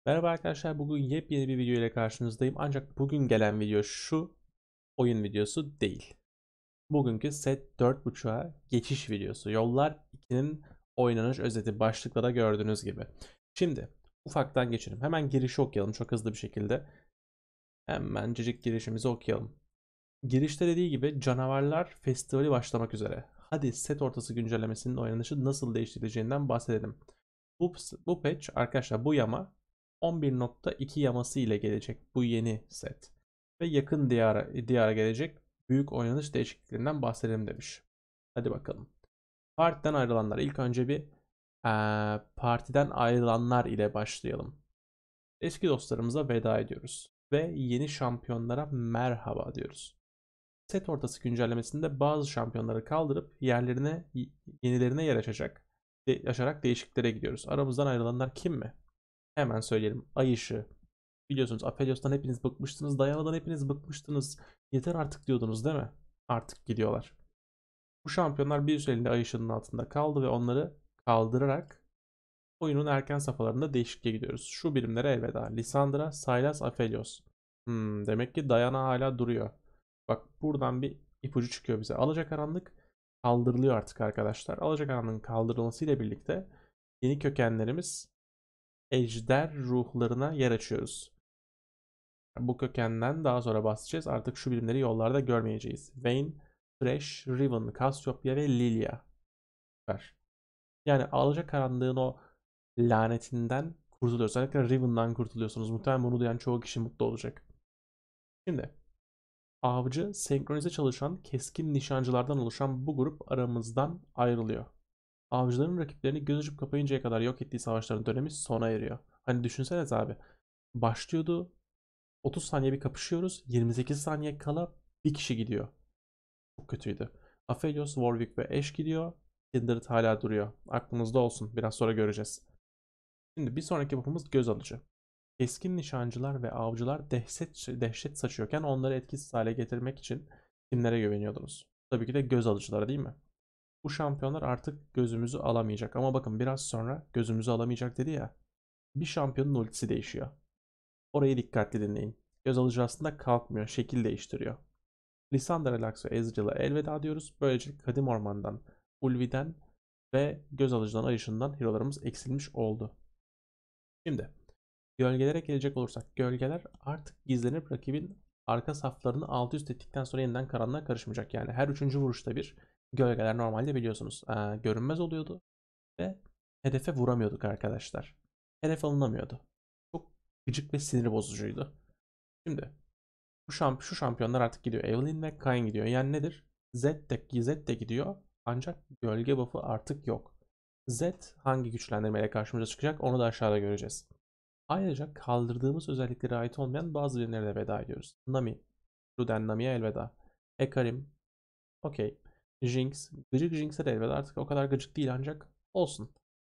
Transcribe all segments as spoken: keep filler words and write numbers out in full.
Merhaba arkadaşlar, bugün yepyeni bir video ile karşınızdayım. Ancak bugün gelen video şu oyun videosu değil. Bugünkü set dört buçuğa geçiş videosu. Yollar ikinin oynanış özeti başlıkta da gördüğünüz gibi. Şimdi ufaktan geçelim. Hemen girişi okuyalım çok hızlı bir şekilde. Hemencecik girişimizi okuyalım. Girişte dediği gibi Canavarlar Festivali başlamak üzere. Hadi set ortası güncellemesinin oynanışı nasıl değiştireceğinden bahsedelim. Bu, bu patch arkadaşlar bu yama on bir nokta iki yaması ile gelecek bu yeni set. Ve yakın diyara, diyara gelecek büyük oynanış değişikliklerinden bahsedelim demiş. Hadi bakalım. Partiden ayrılanlar. İlk önce bir ee, partiden ayrılanlar ile başlayalım. Eski dostlarımıza veda ediyoruz. Ve yeni şampiyonlara merhaba diyoruz. Set ortası güncellemesinde bazı şampiyonları kaldırıp yerlerine yenilerine yer açacak, de, açarak değişikliklere gidiyoruz. Aramızdan ayrılanlar kim mi? Hemen söyleyelim. Ay ışığı. Biliyorsunuz Aphelios'tan hepiniz bıkmıştınız. Diana'dan hepiniz bıkmıştınız. Yeter artık diyordunuz değil mi? Artık gidiyorlar. Bu şampiyonlar bir süreliğine Ay ışığının altında kaldı ve onları kaldırarak oyunun erken safhalarında değişikliğe gidiyoruz. Şu birimlere elveda. Lissandra, Sylas, Aphelios. Hmm, demek ki Diana hala duruyor. Bak buradan bir ipucu çıkıyor bize. Alacakaranlık kaldırılıyor artık arkadaşlar. Alacakaranlığın kaldırılmasıyla birlikte yeni kökenlerimiz ejder ruhlarına yer açıyoruz. Bu kökenden daha sonra bahsedeceğiz. Artık şu birimleri yollarda görmeyeceğiz. Vayne, Thresh, Riven, Cassiopeia ve Lilia. Süper. Yani Alacakaranlığın o lanetinden kurtuluyoruz. Özellikle Riven'dan kurtuluyorsunuz. Muhtemelen bunu duyan çoğu kişi mutlu olacak. Şimdi avcı, senkronize çalışan keskin nişancılardan oluşan bu grup aramızdan ayrılıyor. Avcıların rakiplerini göz açıp kapayıncaya kadar yok ettiği savaşların dönemi sona eriyor. Hani düşünsenize abi. Başlıyordu. otuz saniye bir kapışıyoruz. yirmi sekiz saniye kala bir kişi gidiyor. Çok kötüydü. Aphelios, Warwick ve Ashe gidiyor. Kindred hala duruyor. Aklınızda olsun. Biraz sonra göreceğiz. Şimdi bir sonraki buff'umuz göz alıcı. Keskin nişancılar ve avcılar dehşet, dehşet saçıyorken onları etkisiz hale getirmek için kimlere güveniyordunuz? Tabii ki de göz alıcılara değil mi? Bu şampiyonlar artık gözümüzü alamayacak. Ama bakın biraz sonra gözümüzü alamayacak dedi ya. Bir şampiyonun ultisi değişiyor. Orayı dikkatli dinleyin. Göz alıcı aslında kalkmıyor, şekil değiştiriyor. Lissandra, Lux ve Ezreal'a elveda diyoruz. Böylece Kadim Orman'dan, Ulvi'den ve göz alıcıdan ayışından hero'larımız eksilmiş oldu. Şimdi gölgelere gelecek olursak gölgeler artık gizlenip rakibin arka saflarını alt üst ettikten sonra yeniden karanlığa karışmayacak. Yani her üçüncü vuruşta bir gölgeler normalde biliyorsunuz ee, görünmez oluyordu ve hedefe vuramıyorduk arkadaşlar. Hedef alınamıyordu. Çok gıcık ve sinir bozucuydu. Şimdi bu şamp şu şampiyonlar artık gidiyor. Evelynn ve Kayn gidiyor. Yani nedir? Zed de, Zed de gidiyor. Ancak gölge buff'ı artık yok. Zed hangi güçlendirmeyle karşımıza çıkacak onu da aşağıda göreceğiz. Ayrıca kaldırdığımız özelliklere ait olmayan bazı birimlere de veda ediyoruz. Nami. Luden Nami'ye elveda. Ekarim. Okey. Jinx. Gıcık Jinx'e de elveda. Artık o kadar gıcık değil ancak olsun.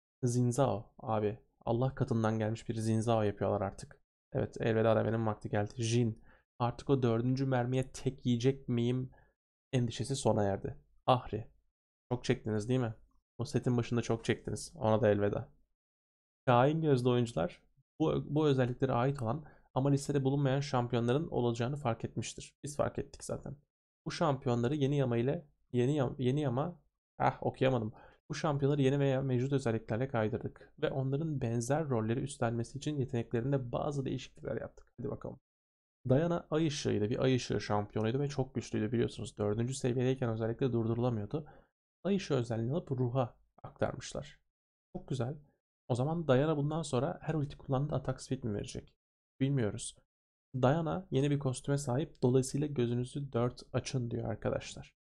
Zinzao. Abi. Allah katından gelmiş bir Zinzao yapıyorlar artık. Evet elveda demenin vakti geldi. Jin. Artık o dördüncü mermiye tek yiyecek miyim endişesi sona erdi. Ahri. Çok çektiniz değil mi? O setin başında çok çektiniz. Ona da elveda. Şahin gözlü oyuncular bu, bu özelliklere ait olan ama listede bulunmayan şampiyonların olacağını fark etmiştir. Biz fark ettik zaten. Bu şampiyonları yeni yama ile yeni yama, yeni yama ah okuyamadım. Bu şampiyonları yeni veya mevcut özelliklerle kaydırdık ve onların benzer rolleri üstlenmesi için yeteneklerinde bazı değişiklikler yaptık. Hadi bakalım. Diana ay ışığıydı. Bir ay ışığı şampiyonuydu ve çok güçlüydü biliyorsunuz. Dördüncü seviyedeyken özellikle durdurulamıyordu. Ay ışığı özelliğini alıp ruha aktarmışlar. Çok güzel. O zaman Diana bundan sonra her ulti kullandığında atak speed mi verecek? Bilmiyoruz. Diana yeni bir kostüme sahip. Dolayısıyla gözünüzü dört açın diyor arkadaşlar.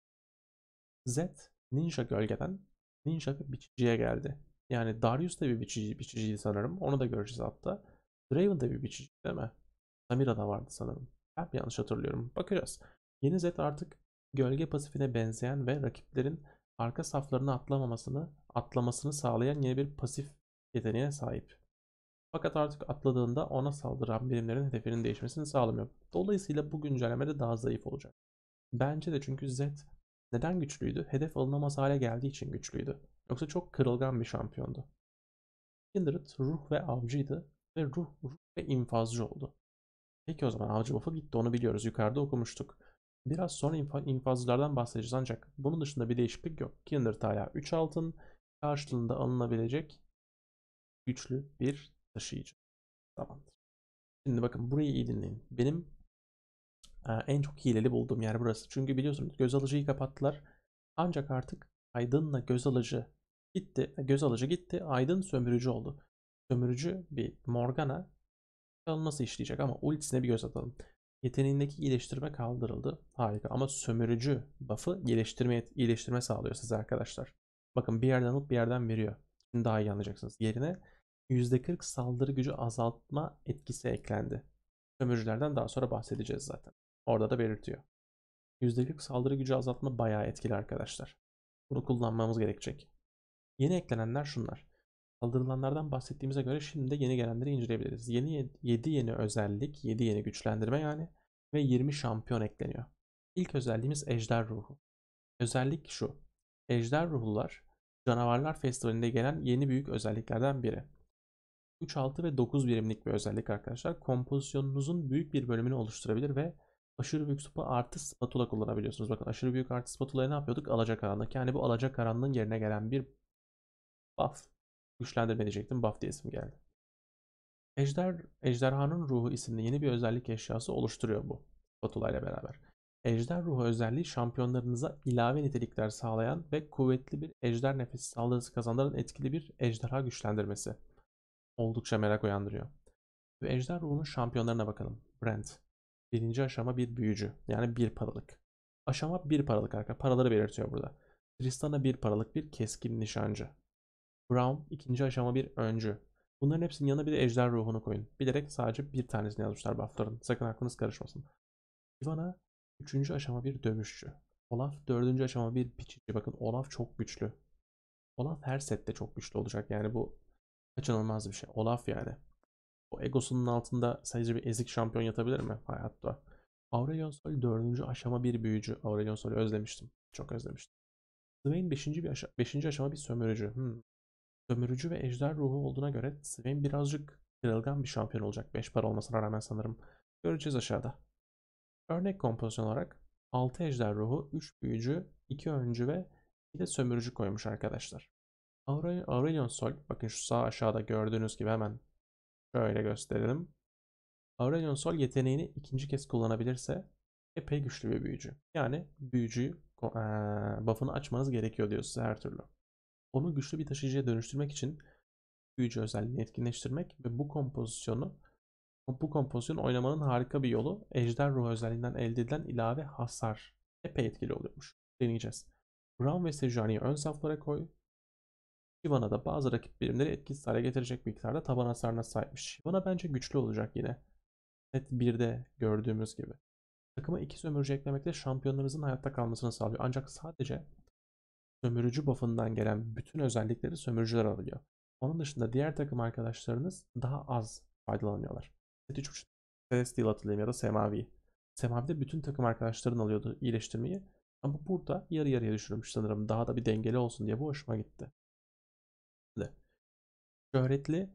Zed ninja gölgeden ninja ve biçiciye geldi. Yani Darius da bir biçici, biçiciydi sanırım. Onu da göreceğiz hatta. Draven da bir biçici değil mi? Samira da vardı sanırım. Ben yanlış hatırlıyorum. Bakacağız. Yeni Zed artık gölge pasifine benzeyen ve rakiplerin arka saflarını atlamamasını, atlamasını sağlayan yeni bir pasif yeteneğine sahip. Fakat artık atladığında ona saldıran birimlerin hedefinin değişmesini sağlamıyor. Dolayısıyla bu güncellemede daha zayıf olacak. Bence de çünkü Zed neden güçlüydü? Hedef alınamaz hale geldiği için güçlüydü. Yoksa çok kırılgan bir şampiyondu. Kindred ruh ve avcıydı ve ruh, ruh ve infazcı oldu. Peki o zaman avcı buff'u gitti, onu biliyoruz. Yukarıda okumuştuk. Biraz sonra infa, infazcılardan bahsedeceğiz ancak bunun dışında bir değişiklik yok. Kindred hala üç altın karşılığında alınabilecek güçlü bir taşıyıcı. Tamamdır. Şimdi bakın burayı iyi dinleyin. Benim e, en çok hileli bulduğum yer burası. Çünkü biliyorsunuz göz alıcıyı kapattılar. Ancak artık Aydın'la göz alıcı gitti. Göz alıcı gitti. Aydın sömürücü oldu. Sömürücü bir Morgana nasıl işleyecek ama ultisine bir göz atalım. Yeteneğindeki iyileştirme kaldırıldı. Harika ama sömürücü buff'ı iyileştirme, iyileştirme sağlıyor size arkadaşlar. Bakın bir yerden alıp bir yerden veriyor. Şimdi daha iyi anlayacaksınız. Yerine yüzde kırk saldırı gücü azaltma etkisi eklendi. Sömürücülerden daha sonra bahsedeceğiz zaten. Orada da belirtiyor. yüzde kırk saldırı gücü azaltma bayağı etkili arkadaşlar. Bunu kullanmamız gerekecek. Yeni eklenenler şunlar. Kaldırılanlardan bahsettiğimize göre şimdi de yeni gelenleri inceleyebiliriz. Yeni yedi yeni özellik, yedi yeni güçlendirme yani ve yirmi şampiyon ekleniyor. İlk özelliğimiz Ejder Ruhu. Özellik şu. Ejder Ruhlular Canavarlar Festivali'nde gelen yeni büyük özelliklerden biri. üç, altı ve dokuz birimlik bir özellik arkadaşlar. Kompozisyonunuzun büyük bir bölümünü oluşturabilir ve aşırı büyük spa artı spatula kullanabiliyorsunuz. Bakın aşırı büyük artı spatula'ya ne yapıyorduk? Alacakaranlık. Yani bu alacakaranlığın yerine gelen bir buff. Güçlendirme diyecektim. Buff diye isim geldi. Ejder, Ejderhanın Ruhu isimli yeni bir özellik eşyası oluşturuyor bu spatula ile beraber. Ejder Ruhu özelliği şampiyonlarınıza ilave nitelikler sağlayan ve kuvvetli bir ejder nefesi saldırısı kazandıran etkili bir ejderha güçlendirmesi. Oldukça merak uyandırıyor. Ve Ejder Ruhu'nun şampiyonlarına bakalım. Brent. Birinci aşama bir büyücü. Yani bir paralık. Aşama bir paralık arka. Paraları belirtiyor burada. Tristana bir paralık bir keskin nişancı. Brown ikinci aşama bir öncü. Bunların hepsinin yanına bir de ejder ruhunu koyun. Bilerek sadece bir tanesini yazmışlar buffların. Sakın aklınız karışmasın. Ivana üçüncü aşama bir dövüşçü. Olaf dördüncü aşama bir biçici. Bakın Olaf çok güçlü. Olaf her sette çok güçlü olacak. Yani bu kaçınılmaz bir şey. Olaf yani. O egosunun altında sadece bir ezik şampiyon yatabilir mi hayatta? Aurelion Sol dördüncü aşama bir büyücü. Aurelion Sol'ü özlemiştim. Çok özlemiştim. Swain beşinci bir aşama, beşinci aşama bir sömürücü. Hmm. Sömürücü ve ejder ruhu olduğuna göre Swain birazcık kırılgan bir şampiyon olacak. beş para olmasına rağmen sanırım. Göreceğiz aşağıda. Örnek kompozisyon olarak altı ejder ruhu, üç büyücü, iki öncü ve bir de sömürücü koymuş arkadaşlar. Aurelion Sol, bakın şu sağ aşağıda gördüğünüz gibi hemen şöyle gösterelim. Aurelion Sol yeteneğini ikinci kez kullanabilirse epey güçlü bir büyücü. Yani büyücüyü buff'ını açmanız gerekiyor diyor size her türlü. Onu güçlü bir taşıyıcıya dönüştürmek için büyücü özelliğini etkinleştirmek ve bu kompozisyonu bu kompozisyonu oynamanın harika bir yolu ejder ruhu özelliğinden elde edilen ilave hasar. Epey etkili oluyormuş. Deneyeceğiz. Braum ve Sejuani'yi ön saflara koy. Shyvana da bazı rakip birimleri etkisiz hale getirecek miktarda taban hasarına sahipmiş. Shyvana bence güçlü olacak yine. Set birde gördüğümüz gibi. Takıma iki sömürücü eklemekle şampiyonlarınızın hayatta kalmasını sağlıyor. Ancak sadece sömürücü buff'ından gelen bütün özellikleri sömürücüler alıyor. Onun dışında diğer takım arkadaşlarınız daha az faydalanıyorlar. Set üç Celestial hatırlayayım ya da Semavi. Semavi'de bütün takım arkadaşların alıyordu iyileştirmeyi. Ama burada yarı yarıya düşürmüş sanırım. Daha da bir dengeli olsun diye bu hoşuma gitti. Şimdi, şöhretli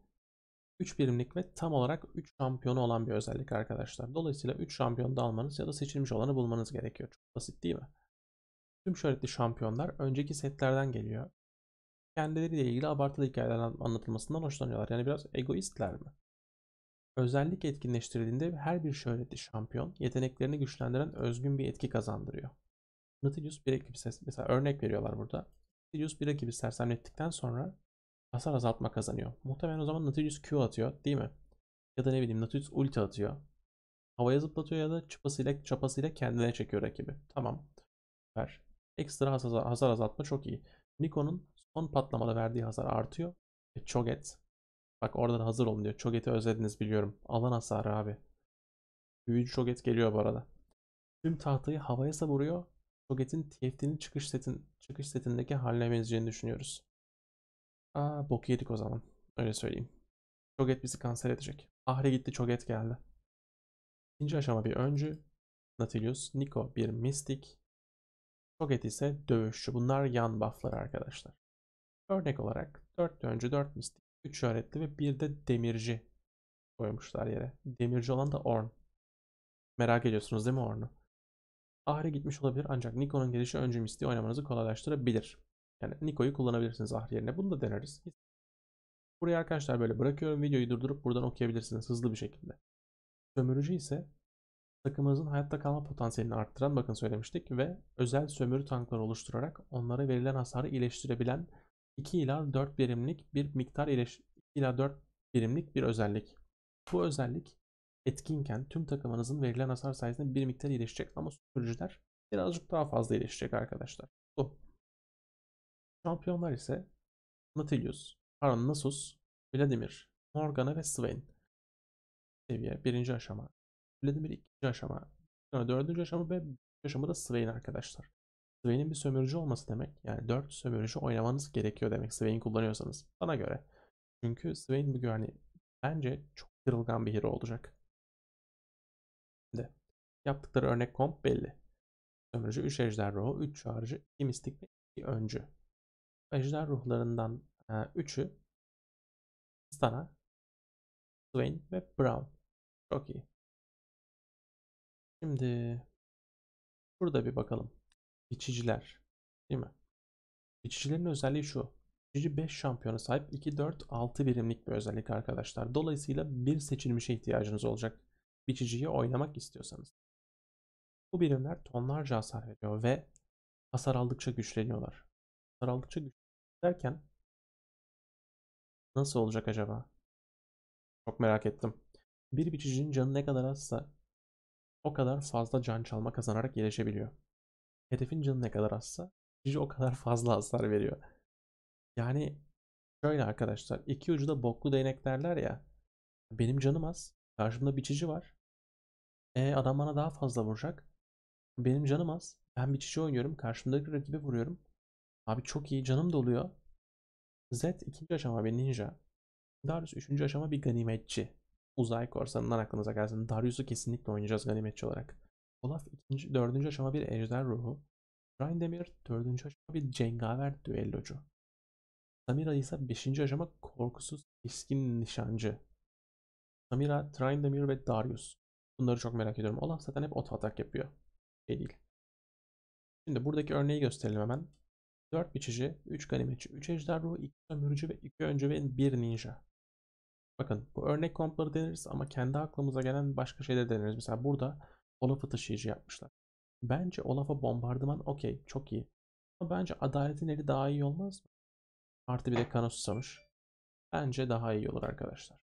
üç birimlik ve tam olarak üç şampiyonu olan bir özellik arkadaşlar. Dolayısıyla üç şampiyon da almanız ya da seçilmiş olanı bulmanız gerekiyor. Çok basit değil mi? Tüm şöhretli şampiyonlar önceki setlerden geliyor. Kendileriyle ilgili abartılı hikayeler anlatılmasından hoşlanıyorlar. Yani biraz egoistler mi? Özellik etkinleştirildiğinde her bir şöhretli şampiyon yeteneklerini güçlendiren özgün bir etki kazandırıyor. Nautilus bir rakibi ses mesela örnek veriyorlar burada. Nautilus bir rakibi sersemlettikten sonra hasar azaltma kazanıyor. Muhtemelen o zaman Nautilus Q atıyor, değil mi? Ya da ne bileyim Nautilus ulti atıyor. Havaya zıplatıyor ya da çapasıyla çapasıyla kendine çekiyor rakibi. Tamam. Süper. Ekstra hasar, hasar azaltma çok iyi. Nikon'un son patlamada verdiği hasar artıyor. Ve Cho'Gath. Bak orada da hazır olun diyor. Cho'Gath'i özlediniz biliyorum. Alan hasarı abi. Büyücü Cho'Gath geliyor bu arada. Tüm tahtayı havaya savuruyor. Cho'Gath'in T F T'nin çıkış setin çıkış setindeki haline benzeyeceğini düşünüyoruz. Aa bok yedik o zaman. Öyle söyleyeyim. Cho'Gath bizi kanser edecek. Ahri gitti, Cho'Gath geldi. İkinci aşama bir öncü. Nautilus, Niko bir mistik. Cho'Gath ise dövüşçü. Bunlar yan buff'ları arkadaşlar. Örnek olarak dört öncü, dört mistik, üç öğretli ve bir de demirci koymuşlar yere. Demirci olan da Ornn. Merak ediyorsunuz değil mi Ornn'u? Ahri gitmiş olabilir ancak Nico'nun gelişi önce Misty'yi oynamanızı kolaylaştırabilir. Yani Nico'yu kullanabilirsiniz Ahri yerine. Bunu da deneriz. Buraya arkadaşlar böyle bırakıyorum. Videoyu durdurup buradan okuyabilirsiniz hızlı bir şekilde. Sömürücü ise takımınızın hayatta kalma potansiyelini arttıran, bakın söylemiştik, ve özel sömürü tankları oluşturarak onlara verilen hasarı iyileştirebilen iki ila dört birimlik bir miktar iyileş iki ila dört birimlik bir özellik. Bu özellik etkinken tüm takımınızın verilen hasar sayesinde bir miktar iyileşecek ama sömürücüler birazcık daha fazla iyileşecek arkadaşlar. Bu. Şampiyonlar ise Nautilus, pardon Nasus, Vladimir, Morgana ve Swain. Seviye birinci aşama. Vladimir ikinci aşama. Sonra dördüncü aşama ve beşinci aşamada Swain arkadaşlar. Swain'in bir sömürücü olması demek. Yani dört sömürücü oynamanız gerekiyor demek Swain kullanıyorsanız. Bana göre. Çünkü Swain bugün hani bence çok kırılgan bir hero olacak. Şimdi yaptıkları örnek komp belli. Sömürücü üç ejder ruhu, üç çağrıcı, iki mistik ve iki öncü. Ejder ruhlarından üçü Stana, Swain ve Brown. Çok iyi. Şimdi burada bir bakalım. Biçiciler. Değil mi? Biçicilerin özelliği şu. Biçici beş şampiyona sahip iki, dört, altı birimlik bir özellik arkadaşlar. Dolayısıyla bir seçilmişe ihtiyacınız olacak. Biçiciyi oynamak istiyorsanız. Bu birimler tonlarca hasar veriyor ve hasar aldıkça güçleniyorlar. Hasar aldıkça güçlenirken nasıl olacak acaba? Çok merak ettim. Bir biçicinin canı ne kadar azsa o kadar fazla can çalma kazanarak iyileşebiliyor. Hedefin canı ne kadar azsa biçici o kadar fazla hasar veriyor. Yani şöyle arkadaşlar, iki ucu da boklu değnek derler ya. Benim canım az. Karşımda biçici var. E adam bana daha fazla vuracak. Benim canım az. Ben biçici oynuyorum. Karşımdaki rakibe vuruyorum. Abi çok iyi canım doluyor. Z ikinci aşama bir ninja. Darius üçüncü aşama bir ganimetçi. Uzay korsanından aklınıza gelsin. Darius'u kesinlikle oynayacağız ganimetçi olarak. Olaf ikinci, dördüncü aşama bir ejder ruhu. Tryndamere dördüncü aşama bir cengaver düellocu. Samira ise beşinci aşama korkusuz keskin nişancı. Samira, Tryndamere ve Darius. Bunları çok merak ediyorum. Olaf zaten hep auto atak yapıyor. Şey değil. Şimdi buradaki örneği gösterelim hemen. dört biçici, üç ganimetçi, üç ejder ruhu, iki sömürücü ve iki öncü ve bir ninja. Bakın bu örnek kompları deneriz ama kendi aklımıza gelen başka şeyler deneriz. Mesela burada Olaf'ı taşıyıcı yapmışlar. Bence Olaf'a bombardıman okey, çok iyi. Ama bence adaletin eli daha iyi olmaz mı? Artı bir de kana susamış. Bence daha iyi olur arkadaşlar.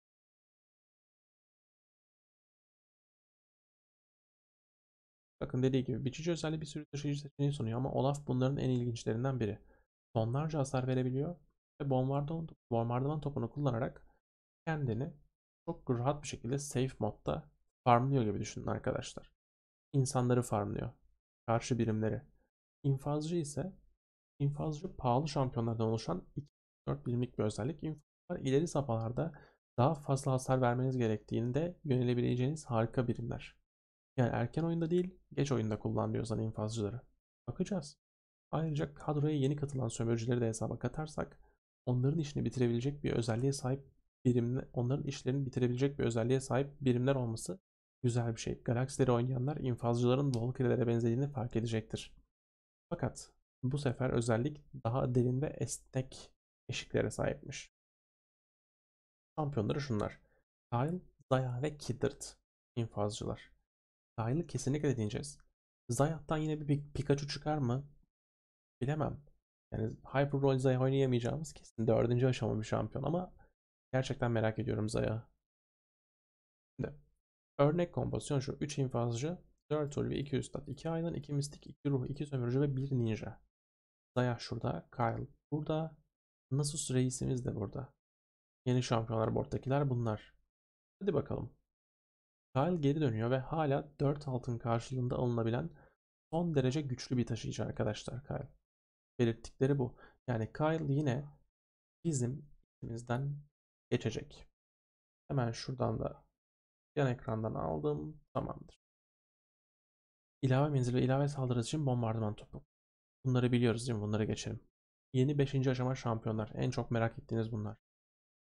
Bakın dediği gibi biçici özelliği bir sürü taşıyıcı seçeneği sunuyor ama Olaf bunların en ilginçlerinden biri. Tonlarca hasar verebiliyor ve bombardıman, bombardıman topunu kullanarak kendini çok rahat bir şekilde safe modda farmlıyor gibi düşünün arkadaşlar. İnsanları farmlıyor. Karşı birimleri. İnfazcı ise infazcı pahalı şampiyonlardan oluşan iki dört birimlik bir özellik. İnfazlar ileri safhalarda daha fazla hasar vermeniz gerektiğinde yönelebileceğiniz harika birimler. Yani erken oyunda değil, geç oyunda kullan diyorsan infazcıları. Bakacağız. Ayrıca kadroya yeni katılan sömürücüleri de hesaba katarsak onların işini bitirebilecek bir özelliğe sahip birimler, onların işlerini bitirebilecek bir özelliğe sahip birimler olması güzel bir şey. Galaksileri oynayanlar infazcıların Valkyrie'lere benzediğini fark edecektir. Fakat bu sefer özellik daha derin ve esnek eşiklere sahipmiş. Şampiyonları şunlar. Kyle, Zaya ve Kidrid infazcılar. Kyle'ı kesinlikle deneyeceğiz. Zayat'tan yine bir Pikachu çıkar mı? Bilemem. Yani Hyper Roll Zaya oynayamayacağımız kesin dördüncü aşama bir şampiyon ama gerçekten merak ediyorum Zaya. Şimdi, örnek kompozisyon şu. üç infazcı, dört ulvi, iki üstad, iki aydın, iki mistik, iki ruh, iki sömürücü ve bir ninja. Zaya şurada, Kyle burada, Nasus reisimiz de burada. Yeni şampiyonlar board'takiler bunlar. Hadi bakalım. Kyle geri dönüyor ve hala dört altın karşılığında alınabilen son derece güçlü bir taşıyıcı arkadaşlar Kyle. Belirttikleri bu. Yani Kyle yine bizim içimizden geçecek. Hemen şuradan da yan ekrandan aldım. Tamamdır. İlave menzil ve ilave saldırı için bombardıman topu. Bunları biliyoruz değil mi? Bunları geçelim. Yeni beşinci aşama şampiyonlar. En çok merak ettiğiniz bunlar.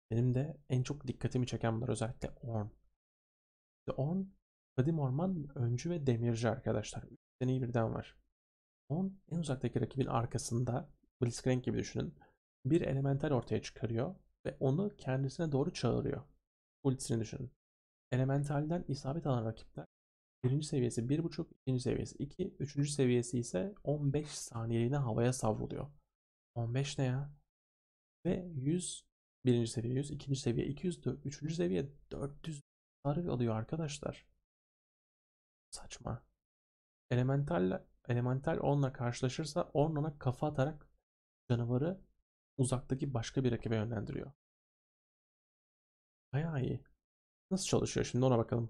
Benim de en çok dikkatimi çeken bunlar, özellikle Ornn. İşte Ornn, kadim orman, öncü ve demirci arkadaşlar. Üç yeteneği birden var. Ornn en uzaktaki rakibin arkasında, Blitzcrank gibi düşünün, bir elemental ortaya çıkarıyor ve onu kendisine doğru çağırıyor. Ultisini düşünün. Elementalden isabet alan rakipler birinci seviyesi bir buçuk, ikinci seviyesi iki, üçüncü seviyesi ise on beş saniyeliğine havaya savruluyor. on beş ne ya? Ve yüz, birinci seviye yüz, ikinci seviye iki yüz, üçüncü seviye dört yüz hasar alıyor arkadaşlar. Saçma. Elemental Elemental onunla karşılaşırsa Ornn ona kafa atarak canavarı uzaktaki başka bir rakibe yönlendiriyor. Bayağı iyi. Nasıl çalışıyor şimdi ona bakalım.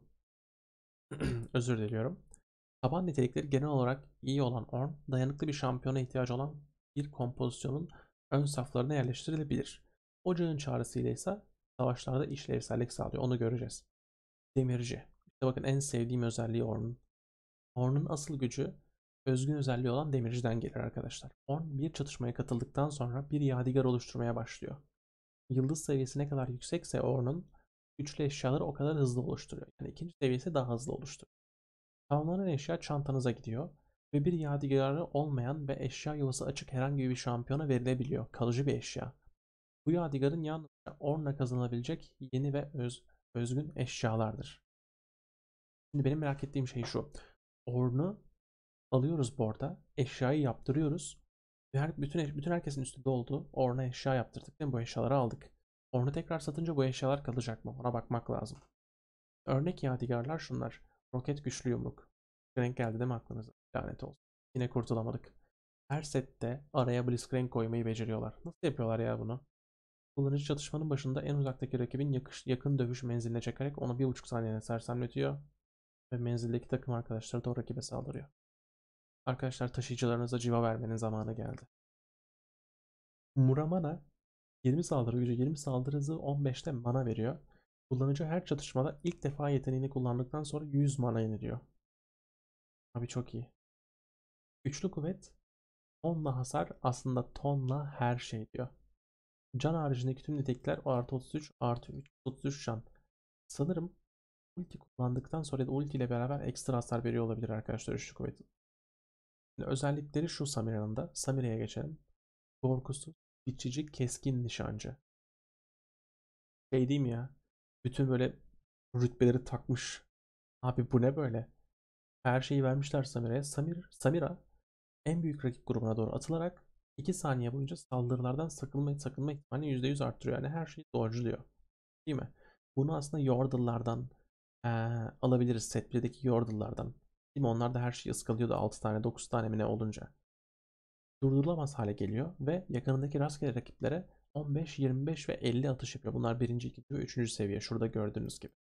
Özür diliyorum. Taban nitelikleri genel olarak iyi olan Ornn, dayanıklı bir şampiyona ihtiyacı olan bir kompozisyonun ön saflarına yerleştirilebilir. Ocağın çağrısıyla ise savaşlarda işlevsellik sağlıyor. Onu göreceğiz. Demirci. İşte bakın en sevdiğim özelliği Ornn'un. Ornn'un asıl gücü özgün özelliği olan demirciden gelir arkadaşlar. Ornn bir çatışmaya katıldıktan sonra bir yadigar oluşturmaya başlıyor. Yıldız seviyesi ne kadar yüksekse Ornn'un, güçlü eşyaları o kadar hızlı oluşturuyor. Yani ikinci seviyesi daha hızlı oluşturuyor. Tamamlanan eşya çantanıza gidiyor ve bir yadigarı olmayan ve eşya yuvası açık herhangi bir şampiyona verilebiliyor. Kalıcı bir eşya. Bu yadigarın yalnızca Ornn'la kazanılabilecek yeni ve öz, özgün eşyalardır. Şimdi benim merak ettiğim şey şu. Ornn'u alıyoruz board'a, eşyayı yaptırıyoruz ve her, bütün bütün herkesin üstünde olduğu Ornn'a eşya yaptırdık ve bu eşyaları aldık. Ornn'u tekrar satınca bu eşyalar kalacak mı? Ona bakmak lazım. Örnek yadigarlar şunlar. Roket güçlü yumruk. Renk geldi değil mi aklınıza? Lanet olsun. Yine kurtulamadık. Her sette araya Blitzcrank koymayı beceriyorlar. Nasıl yapıyorlar ya bunu? Kullanıcı çatışmanın başında en uzaktaki rakibin yakış, yakın dövüş menziline çekerek onu bir buçuk saniyede sersemletiyor ve menzildeki takım arkadaşları da o rakibe saldırıyor. Arkadaşlar, taşıyıcılarınıza civa vermenin zamanı geldi. Muramana yirmi saldırı gücü, yirmi saldırı hızı, on beşte mana veriyor. Kullanıcı her çatışmada ilk defa yeteneğini kullandıktan sonra yüz mana yeniliyor. Abi çok iyi. Üçlü kuvvet, tonla hasar, aslında tonla her şey diyor. Can haricindeki tüm nitelikler artı otuz üç, artı üç, otuz üç can. Sanırım ulti kullandıktan sonra ya da ulti ile beraber ekstra hasar veriyor olabilir arkadaşlar üçlü kuvvetin. Şimdi özellikleri şu Samira'nın da. Samira'ya geçelim. Korkusuz, biçici, keskin nişancı. Şey diyeyim ya. Bütün böyle rütbeleri takmış. Abi bu ne böyle? Her şeyi vermişler Samira'ya. Samir, Samira en büyük rakip grubuna doğru atılarak iki saniye boyunca saldırılardan sakınma, sakınma ihtimalini yüzde yüz arttırıyor. Yani her şeyi dodge'luyor. Değil mi? Bunu aslında Yordle'lardan eee, alabiliriz. Set birdeki Yordle'lardan. Değil mi? Onlar da her şeyi ıskalıyordu altı tane dokuz tane mi ne olunca. Durdurulamaz hale geliyor ve yakınındaki rastgele rakiplere on beş, yirmi beş ve elli atış yapıyor. Bunlar birinci, ikinci ve üçüncü seviye. Şurada gördüğünüz gibi.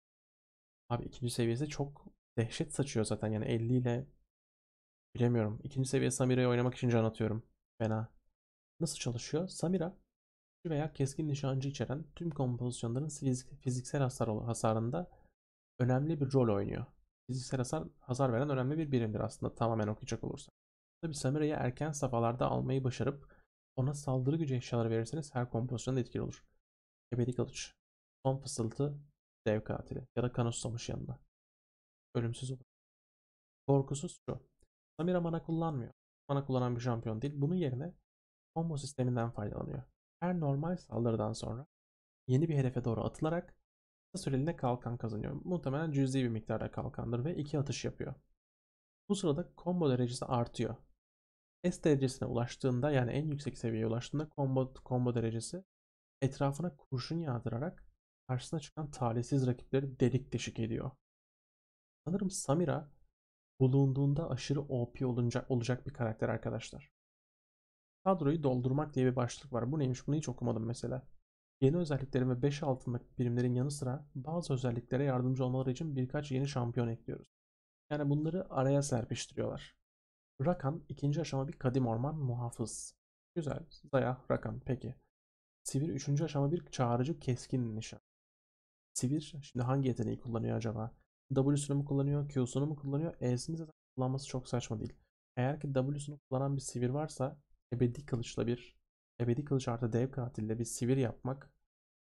Abi ikinci seviyesi çok dehşet saçıyor zaten. Yani elli ile bilemiyorum. İkinci seviye Samira'yı oynamak için can atıyorum. Fena. Nasıl çalışıyor? Samira veya keskin nişancı içeren tüm kompozisyonların fiziksel hasar hasarında önemli bir rol oynuyor. Fiziksel hasar, hasar veren önemli bir birimdir aslında tamamen okuyacak olursak. Tabi Samira'yı erken safhalarda almayı başarıp ona saldırı gücü eşyaları verirseniz her kompozisyonda etkili olur. Ebedi kılıç, son fısıltı, dev katili ya da kan ustamış yanına. Ölümsüz olur. Korkusuz şu. Samira mana kullanmıyor. Mana kullanan bir şampiyon değil. Bunun yerine combo sisteminden faydalanıyor. Her normal saldırıdan sonra yeni bir hedefe doğru atılarak kısa süreliğine kalkan kazanıyor. Muhtemelen cüzi bir miktarda kalkandır ve iki atış yapıyor. Bu sırada combo derecesi artıyor. S derecesine ulaştığında, yani en yüksek seviyeye ulaştığında combo, combo derecesi etrafına kurşun yağdırarak karşısına çıkan talihsiz rakipleri delik deşik ediyor. Sanırım Samira bulunduğunda aşırı O P olunca, olacak bir karakter arkadaşlar. Kadroyu doldurmak diye bir başlık var. Bu neymiş? Bunu hiç okumadım mesela. Yeni özelliklerin ve beş altındaki birimlerin yanı sıra bazı özelliklere yardımcı olmaları için birkaç yeni şampiyon ekliyoruz. Yani bunları araya serpiştiriyorlar. Rakan ikinci aşama bir kadim orman muhafız. Güzel. Zaya, Rakan. Peki. Sivir üçüncü aşama bir çağrıcı keskin nişan. Sivir şimdi hangi yeteneği kullanıyor acaba? W'sunu mu kullanıyor? Q'sunu mu kullanıyor? E'sini zaten kullanması çok saçma değil. Eğer ki W'sunu kullanan bir sivir varsa ebedi kılıçla bir ebedi kılıç artı dev katille bir sivir yapmak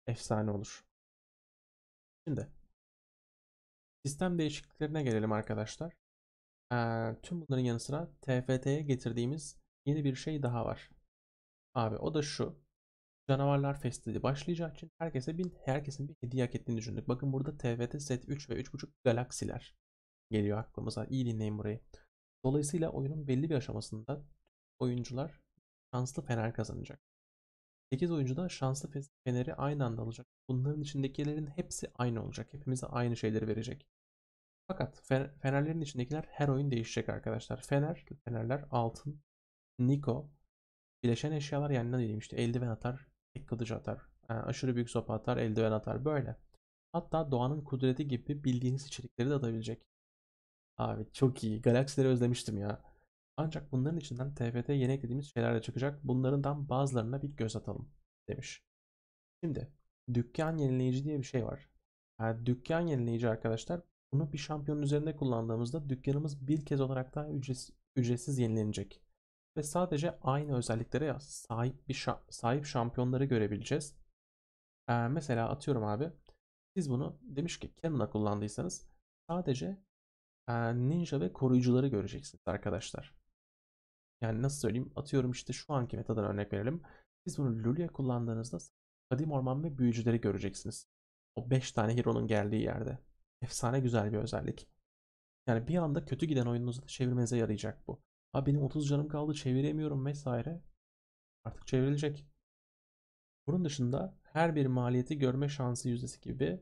efsane olur. Şimdi sistem değişikliklerine gelelim arkadaşlar. Ee, tüm bunların yanı sıra T F T'ye getirdiğimiz yeni bir şey daha var. Abi o da şu. Canavarlar Festivali başlayacağı için herkese bir, herkesin bir hediye hak ettiğini düşündük. Bakın burada T F T Set üç ve üç buçuk galaksiler geliyor aklımıza. İyi dinleyin burayı. Dolayısıyla oyunun belli bir aşamasında oyuncular şanslı fener kazanacak. sekiz oyuncu da şanslı feneri aynı anda alacak. Bunların içindekilerin hepsi aynı olacak. Hepimize aynı şeyleri verecek. Fakat fenerlerin içindekiler her oyun değişecek arkadaşlar. Fener, fenerler altın, Niko, bileşen eşyalar yani ne diyeyim işte eldiven atar, tek kılıcı atar, yani aşırı büyük sopa atar, eldiven atar böyle. Hatta doğanın kudreti gibi bildiğiniz içerikleri de atabilecek. Abi çok iyi. Galaksileri özlemiştim ya. Ancak bunların içinden T F T yeni eklediğimiz şeyler de çıkacak. Bunlardan bazılarına bir göz atalım demiş. Şimdi dükkan yenileyici diye bir şey var. Yani dükkan yenileyici arkadaşlar bunu bir şampiyonun üzerinde kullandığımızda dükkanımız bir kez olarak daha ücretsiz, ücretsiz yenilenecek. Ve sadece aynı özelliklere sahip bir şa sahip şampiyonları görebileceğiz. Ee, mesela atıyorum abi siz bunu demiş ki Cannon'a kullandıysanız sadece e, ninja ve koruyucuları göreceksiniz arkadaşlar. Yani nasıl söyleyeyim atıyorum işte şu anki metadan örnek verelim. Siz bunu Lulu'ya kullandığınızda kadim orman ve büyücüleri göreceksiniz. O beş tane hero'nun geldiği yerde. Efsane güzel bir özellik. Yani bir anda kötü giden oyununuzu da çevirmenize yarayacak bu. Abi benim otuz canım kaldı çeviremiyorum vesaire. Artık çevrilecek. Bunun dışında her bir maliyeti görme şansı yüzdesi gibi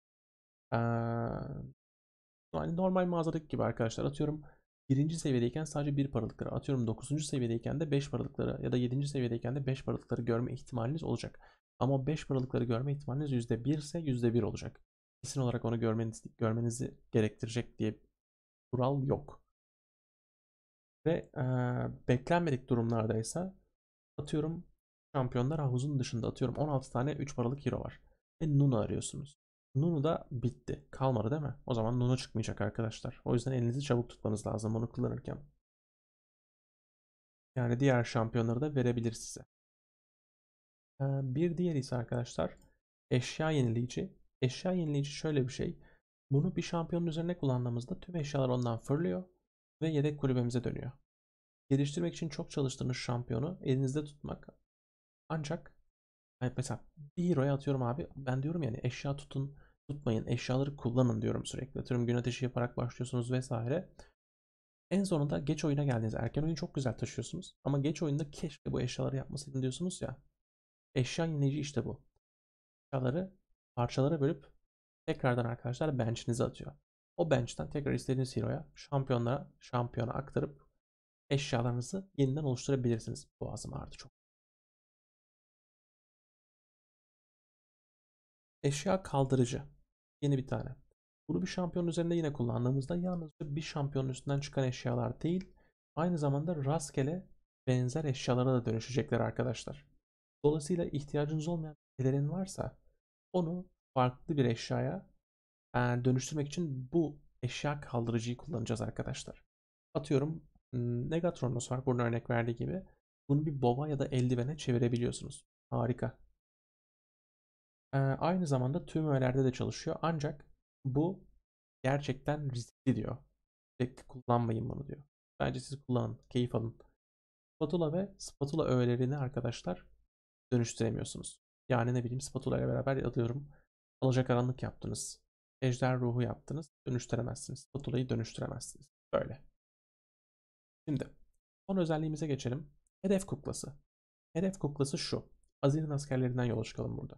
ee, yani normal mağazadaki gibi arkadaşlar atıyorum birinci seviyedeyken sadece bir paralıkları atıyorum dokuzuncu seviyedeyken de beş paralıkları ya da yedinci seviyedeyken de beş paralıkları görme ihtimaliniz olacak. Ama beş paralıkları görme ihtimaliniz yüzde bir ise yüzde bir olacak. Kesin olarak onu görmeniz, görmenizi gerektirecek diye kural yok. Ve e, beklenmedik durumlarda ise atıyorum şampiyonlar havuzun dışında atıyorum on altı tane üç paralık hero var. Ve Nunu arıyorsunuz. Nunu da bitti. Kalmadı değil mi? O zaman Nunu çıkmayacak arkadaşlar. O yüzden elinizi çabuk tutmanız lazım bunu kullanırken. Yani diğer şampiyonları da verebilir size. Ee, bir diğeri ise arkadaşlar eşya yenileyici. Eşya yenileyici şöyle bir şey. Bunu bir şampiyonun üzerine kullandığımızda tüm eşyalar ondan fırlıyor ve yedek kulübemize dönüyor. Geliştirmek için çok çalıştığınız şampiyonu elinizde tutmak ancak yani mesela bir hero'ya atıyorum abi. Ben diyorum yani eşya tutun, tutmayın, eşyaları kullanın diyorum sürekli. Atıyorum gün ateşi yaparak başlıyorsunuz vesaire. En sonunda geç oyuna geldiğiniz erken oyunu çok güzel taşıyorsunuz. Ama geç oyunda keşke bu eşyaları yapmasaydım diyorsunuz ya. Eşya yenileyici işte bu. Eşyaları parçalara bölüp tekrardan arkadaşlar bench'inize atıyor. O bench'ten tekrar istediğiniz hero'ya, şampiyonlara, şampiyona aktarıp eşyalarınızı yeniden oluşturabilirsiniz. Boğazım ağrıdı çok. Eşya kaldırıcı. Yeni bir tane. Bunu bir şampiyonun üzerinde yine kullandığımızda yalnızca bir şampiyonun üstünden çıkan eşyalar değil, aynı zamanda rastgele benzer eşyalara da dönüşecekler arkadaşlar. Dolayısıyla ihtiyacınız olmayan şeylerin varsa onu farklı bir eşyaya e, dönüştürmek için bu eşya kaldırıcıyı kullanacağız arkadaşlar. Atıyorum Negatronus var burada örnek verdiği gibi. Bunu bir boba ya da eldivene çevirebiliyorsunuz. Harika. Ee, aynı zamanda tüm öğelerde de çalışıyor. Ancak bu gerçekten riskli diyor. Sürekli kullanmayın bunu diyor. Bence siz kullanın, keyif alın. Spatula ve spatula öğelerini arkadaşlar dönüştüremiyorsunuz. Yani ne bileyim spatula ile beraber alıyorum. Alacakaranlık yaptınız. Ejder ruhu yaptınız. Dönüştüremezsiniz. Spatula'yı dönüştüremezsiniz. Böyle. Şimdi son özelliğimize geçelim. Hedef kuklası. Hedef kuklası şu. Azir'in askerlerinden yola çıkalım burada.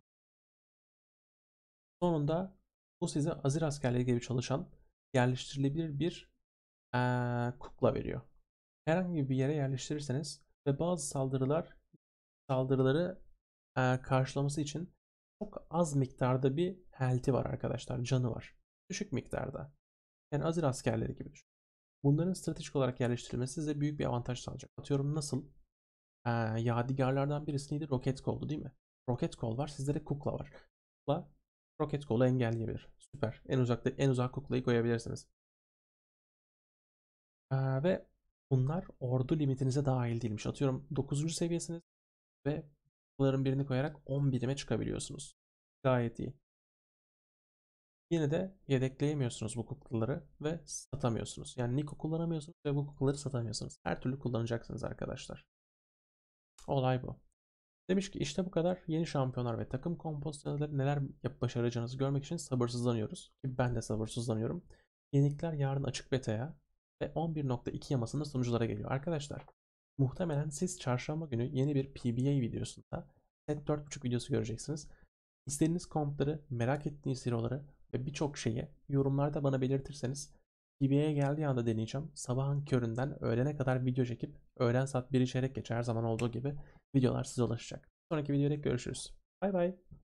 Sonunda bu size Azir askerleri gibi çalışan yerleştirilebilir bir eee, kukla veriyor. Herhangi bir yere yerleştirirseniz ve bazı saldırılar saldırıları eee, karşılaması için çok az miktarda bir health'i var arkadaşlar. Canı var. Düşük miktarda. Yani Azir askerleri gibi düşün. Bunların stratejik olarak yerleştirilmesi size büyük bir avantaj sağlayacak. Atıyorum nasıl? Eee yadigarlardan birisi neydi? Roket koldu değil mi? Roket kol var. Sizde de kukla var. Kukla roket kolu engelleyebilir. Süper. En uzakta en uzak kuklayı koyabilirsiniz. Ee, ve bunlar ordu limitinize dahil değilmiş. Atıyorum dokuzuncu seviyesiniz ve kuklaların birini koyarak on birime çıkabiliyorsunuz. Gayet iyi. Yine de yedekleyemiyorsunuz bu kuklaları ve satamıyorsunuz. Yani Niko kullanamıyorsunuz ve bu kuklaları satamıyorsunuz. Her türlü kullanacaksınız arkadaşlar. Olay bu. Demiş ki işte bu kadar. Yeni şampiyonlar ve takım kompozisyonları neler yap başaracağınızı görmek için sabırsızlanıyoruz. Ki ben de sabırsızlanıyorum. Yenilikler yarın açık beta'ya ve on bir nokta iki yamasında sunuculara geliyor. Arkadaşlar muhtemelen siz çarşamba günü yeni bir P B A videosunda set dört buçuk videosu göreceksiniz. İstediğiniz kompları, merak ettiğiniz hero'ları ve birçok şeyi yorumlarda bana belirtirseniz P B A'ya geldiği anda deneyeceğim. Sabahın köründen öğlene kadar video çekip öğlen saat bir çeyrek geçe her zaman olduğu gibi videolar size ulaşacak. Sonraki videoda görüşürüz. Bay bay.